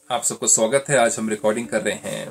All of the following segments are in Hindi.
आप सबको स्वागत है। आज हम रिकॉर्डिंग कर रहे हैं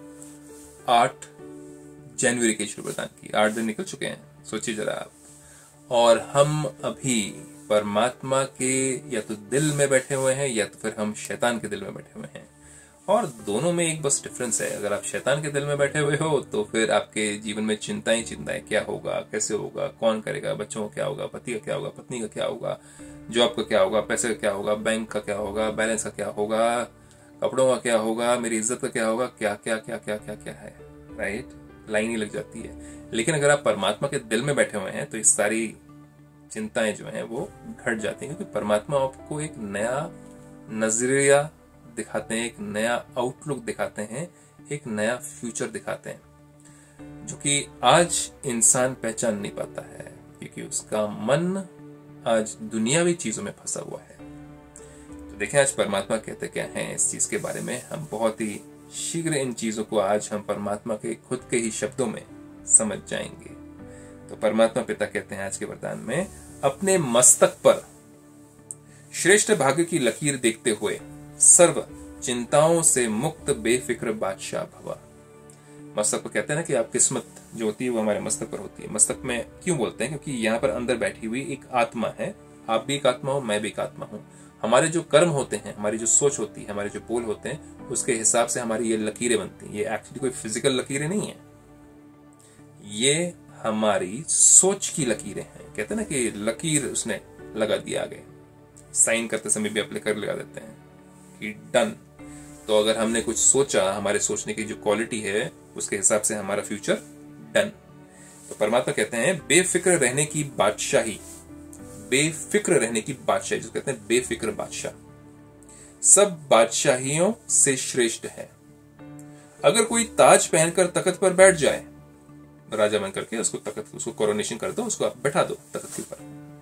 8 जनवरी के शुरू प्रदान की। 8 दिन निकल चुके हैं, सोचिए जरा आप। और हम अभी परमात्मा के या तो दिल में बैठे हुए हैं या तो फिर हम शैतान के दिल में बैठे हुए हैं। और दोनों में एक बस डिफरेंस है। अगर आप शैतान के दिल में बैठे हुए हो तो फिर आपके जीवन में चिंताएं क्या होगा, कैसे होगा, कौन करेगा, बच्चों का क्या होगा, पति का क्या होगा, पत्नी का क्या होगा, जॉब का क्या होगा, पैसे का क्या होगा, बैंक का क्या होगा, बैलेंस का क्या होगा, कपड़ों का क्या होगा, मेरी इज्जत का क्या होगा, क्या क्या क्या क्या क्या क्या है। राइट, लाइन ही लग जाती है। लेकिन अगर आप परमात्मा के दिल में बैठे हुए हैं तो ये सारी चिंताएं जो हैं वो घट जाती हैं, क्योंकि परमात्मा आपको एक नया नजरिया दिखाते हैं, एक नया आउटलुक दिखाते हैं, एक नया फ्यूचर दिखाते हैं, जो कि आज इंसान पहचान नहीं पाता है, क्योंकि उसका मन आज दुनियावी चीजों में फंसा हुआ है। तो देखें आज परमात्मा कहते क्या हैं इस चीज के बारे में। हम बहुत ही शीघ्र इन चीजों को आज हम परमात्मा के खुद के ही शब्दों में समझ जाएंगे। तो परमात्मा पिता कहते हैं आज के वरदान में, अपने मस्तक पर श्रेष्ठ भाग्य की लकीर देखते हुए सर्व चिंताओं से मुक्त बेफिक्र बादशाह भवा। मस्तक पर कहते हैं ना कि आप किस्मत जो होती है वो हमारे मस्तक पर होती है। मस्तक में क्यों बोलते हैं? क्योंकि यहाँ पर अंदर बैठी हुई एक आत्मा है। आप भी एक आत्मा हो, मैं भी एक आत्मा हूं। हमारे जो कर्म होते हैं, हमारी जो सोच होती है, हमारे जो बोल होते हैं, उसके हिसाब से हमारी ये लकीरें बनती हैं। ये एक्चुअली कोई फिजिकल लकीरें नहीं है, ये हमारी सोच की लकीरें हैं। कहते हैं ना कि लकीर उसने लगा दिया आगे। साइन करते समय भी अप्लाई लगा देते हैं कि डन। तो अगर हमने कुछ सोचा, हमारे सोचने की जो क्वालिटी है उसके हिसाब से हमारा फ्यूचर डन। तो परमात्मा कहते हैं बेफिक्र रहने की बादशाही, बेफिक्र रहने की बादशाही, जो कहते हैं बेफिक्र बादशाह सब बादशाहियों से श्रेष्ठ है। अगर कोई ताज पहनकर तख्त पर बैठ जाए, राजा बन करके उसको कोरोनेशन कर दो, उसको आप बैठा दो तख्त के ऊपर,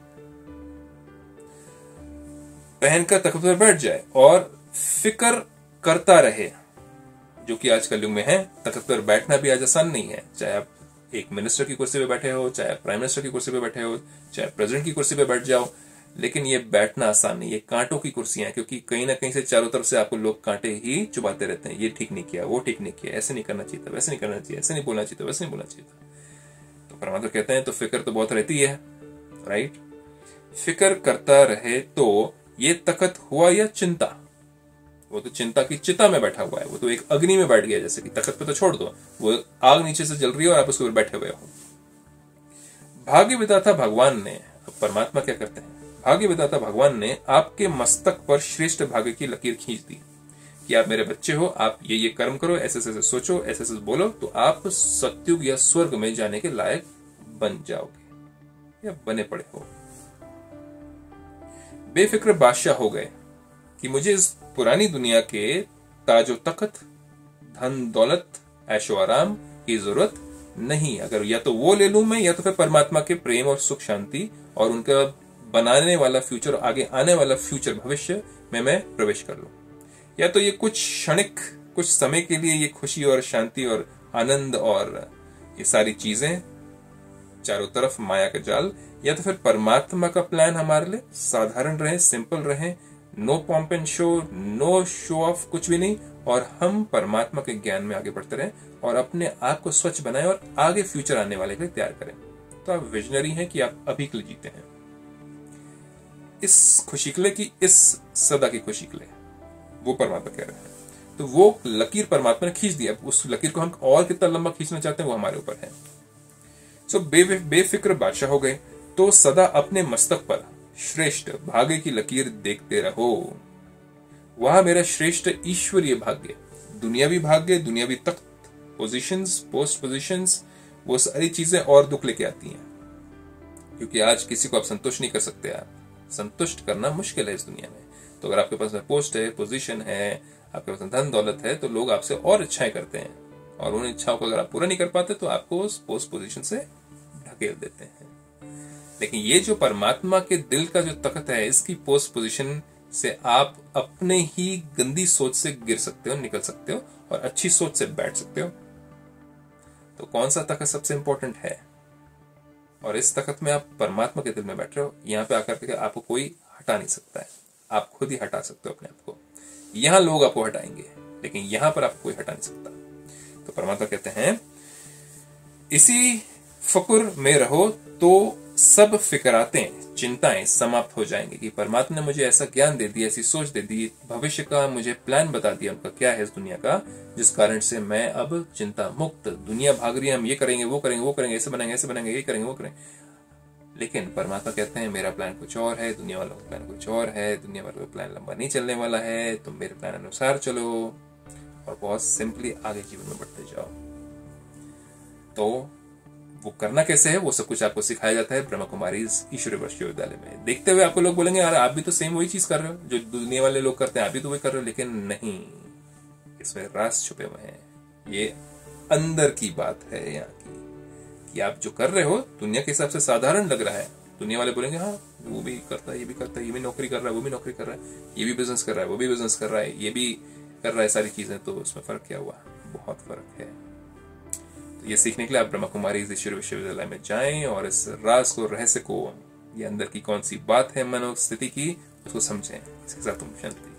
पहनकर तख्त पर बैठ जाए और फिक्र करता रहे, जो कि आज कल युग में है। तख्त पर बैठना भी आज आसान नहीं है। चाहे आप एक मिनिस्टर की कुर्सी पे बैठे हो, चाहे प्राइम मिनिस्टर की कुर्सी पे बैठे हो, चाहे प्रेसिडेंट की कुर्सी पे बैठ जाओ, लेकिन ये बैठना आसान नहीं है। ये कांटों की कुर्सियां हैं, क्योंकि कहीं ना कहीं से चारों तरफ से आपको लोग कांटे ही चुभाते रहते हैं। ये ठीक नहीं किया, वो ठीक नहीं किया, ऐसे नहीं करना चाहिए था, वैसे नहीं करना चाहिए, ऐसे नहीं बोलना चाहिए था, वैसे नहीं बोलना चाहिए था। तो परमात्मा कहते हैं तो फिक्र तो बहुत रहती है। राइट, फिक्र करता रहे तो ये तख्त हुआ या चिंता। वो तो चिंता की चिता में बैठा हुआ है, वो तो एक अग्नि में बैठ गया। जैसे कि तख्त पे तो छोड़ दो, वो आग नीचे से जल रही है और आप उसके ऊपर बैठे हुए हो। भाग्य विधाता भगवान ने, परमात्मा क्या करते हैं, भाग्य विधाता भगवान ने आपके मस्तक पर श्रेष्ठ भाग्य की लकीर खींच दी कि आप मेरे बच्चे हो, आप ये कर्म करो, ऐसे ऐसे सोचो, ऐसे ऐसे बोलो, तो आप सत्युग या स्वर्ग में जाने के लायक बन जाओगे या बने पड़े हो। बेफिक्र बादशाह हो गए कि मुझे इस पुरानी दुनिया के ताजो तख्त, धन दौलत, ऐशो आराम की जरूरत नहीं। अगर या तो वो ले लूं मैं, या तो फिर परमात्मा के प्रेम और सुख शांति और उनका बनाने वाला फ्यूचर, आगे आने वाला फ्यूचर, भविष्य में मैं प्रवेश कर लूं। या तो ये कुछ क्षणिक, कुछ समय के लिए ये खुशी और शांति और आनंद और ये सारी चीजें, चारों तरफ माया का जाल, या तो फिर परमात्मा का प्लान हमारे लिए साधारण रहे, सिंपल रहे, no pomp and show, no show off, कुछ भी नहीं, और हम परमात्मा के ज्ञान में आगे बढ़ते रहें और अपने आप को स्वच्छ बनाएं और आगे फ्यूचर आने वाले के लिए तैयार करें। तो आप विजनरी हैं कि आप अभी के लिए जीते हैं, इस खुशी के लिए, कि इस सदा की खुशी के लिए, वो परमात्मा कह रहे हैं। तो वो लकीर परमात्मा ने खींच दिया। उस लकीर को हम और कितना लंबा खींचना चाहते हैं वो हमारे ऊपर है। सो बेफिक्र बादशाह हो गए तो सदा अपने मस्तक पर श्रेष्ठ भाग्य की लकीर देखते रहो। वह मेरा श्रेष्ठ ईश्वरीय भाग्य, दुनियावी भाग्य, दुनियावी तख्त, पोजीशंस, पोस्ट पोजीशंस, वो सारी चीजें और दुख लेके आती हैं, क्योंकि आज किसी को आप संतुष्ट नहीं कर सकते। आप संतुष्ट करना मुश्किल है इस दुनिया में। तो अगर आपके पास पोस्ट है, पोजीशन है, आपके पास धन दौलत है, तो लोग आपसे और इच्छाएं करते हैं, और उन इच्छाओं को अगर आप पूरा नहीं कर पाते तो आपको उस पोस्ट पोजीशन से ढकेल देते हैं। लेकिन ये जो परमात्मा के दिल का जो तख्त है, इसकी पोस्ट पोजीशन से आप अपने ही गंदी सोच से गिर सकते हो, निकल सकते हो, और अच्छी सोच से बैठ सकते हो। तो कौन सा तख्त सबसे इंपॉर्टेंट है? और इस तख्त में आप परमात्मा के दिल में बैठ रहे हो। यहाँ पे आकर के आपको कोई हटा नहीं सकता है, आप खुद ही हटा सकते हो अपने आप को। यहां लोग आपको हटाएंगे, लेकिन यहां पर आपको कोई हटा नहीं सकता। तो परमात्मा कहते हैं इसी फकुर में रहो तो सब फिक्रातें, चिंताएं समाप्त हो जाएंगी कि परमात्मा ने मुझे ऐसा ज्ञान दे दिया, ऐसी सोच दे दी, भविष्य का मुझे प्लान बता दिया उनका क्या है इस दुनिया का, जिस कारण से मैं अब चिंता मुक्त, दुनिया भाग रही है हम ये करेंगे वो करेंगे वो करेंगे, ऐसे बनाएंगे ये करेंगे वो करेंगे, लेकिन परमात्मा कहते हैं मेरा प्लान कुछ और है, दुनिया वालों का प्लान कुछ और है, दुनिया वालों का प्लान लंबा नहीं चलने वाला है, तुम मेरे प्लान अनुसार चलो और बहुत सिंपली आगे जीवन में बढ़ते जाओ। तो वो करना कैसे है, वो सब कुछ आपको सिखाया जाता है ब्रह्मा कुमारी ईश्वरीय विश्वविद्यालय में। देखते हुए आपको लोग बोलेंगे यार आप भी तो सेम वही चीज कर रहे हो जो दुनिया वाले लोग करते हैं, आप भी तो वही कर रहे हो, लेकिन नहीं, इसमें राज छुपे हुए हैं। ये अंदर की बात है यहाँ की कि आप जो कर रहे हो दुनिया के हिसाब से साधारण लग रहा है, दुनिया वाले बोलेंगे हाँ वो भी करता है, ये भी करता है, ये भी नौकरी कर रहा है, वो भी नौकरी कर रहा है, ये भी बिजनेस कर रहा है, वो भी बिजनेस कर रहा है, ये भी कर रहा है, सारी चीजें, तो उसमें फर्क क्या हुआ, बहुत फर्क है। तो ये सीखने के लिए आप ब्रह्मा कुमारी ईश्वरीय विश्वविद्यालय में जाएं और इस राज को, रहस्य को, ये अंदर की कौन सी बात है मनोस्थिति की, उसको समझें। इसके साथ तुम शांति।